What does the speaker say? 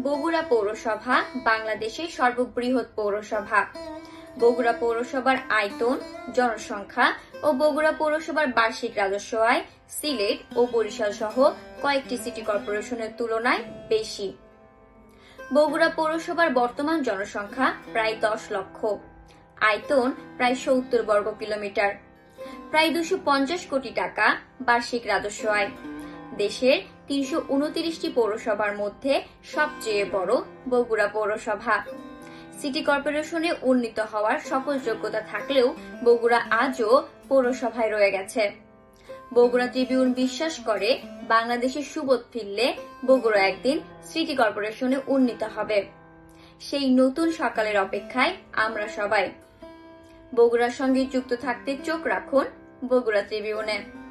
বগুড়া পৌরসভা বাংলাদেশের সর্ববৃহৎ পৌরসভা। বগুড়া পৌরসভার আয়তন, জনসংখ্যা ও বগুড়া পৌরসভার বার্ষিক রাজস্ব আয় সিলেট ও বরিশাল সহ কয়েকটি সিটি কর্পোরেশনের তুলনায় বেশি। বগুড়া পৌরসভার বর্তমান জনসংখ্যা প্রায় 10 লক্ষ, আয়তন প্রায় 70 বর্গ কিলোমিটার, প্রায় 250 কোটি টাকা বার্ষিক রাজস্ব আয়। দেশের 329টি পৌরসভার মধ্যে সবচেয়ে বড় বগুড়া পৌরসভা। সিটি কর্পোরেশনে উন্নীত হওয়ার সকল যোগ্যতা থাকলেও বগুড়া আজও পৌরসভায় রয়ে গেছে। বগুড়া ট্রিবিউন বিশ্বাস করে, বাংলাদেশের সুবোধ ফিরলে বগুড়া একদিন সিটি কর্পোরেশনে উন্নীত হবে। সেই নতুন সকালের অপেক্ষায় আমরা সবাই। বগুড়ার সঙ্গে যুক্ত থাকতে চোখ রাখুন বগুড়া ট্রিবিউনে।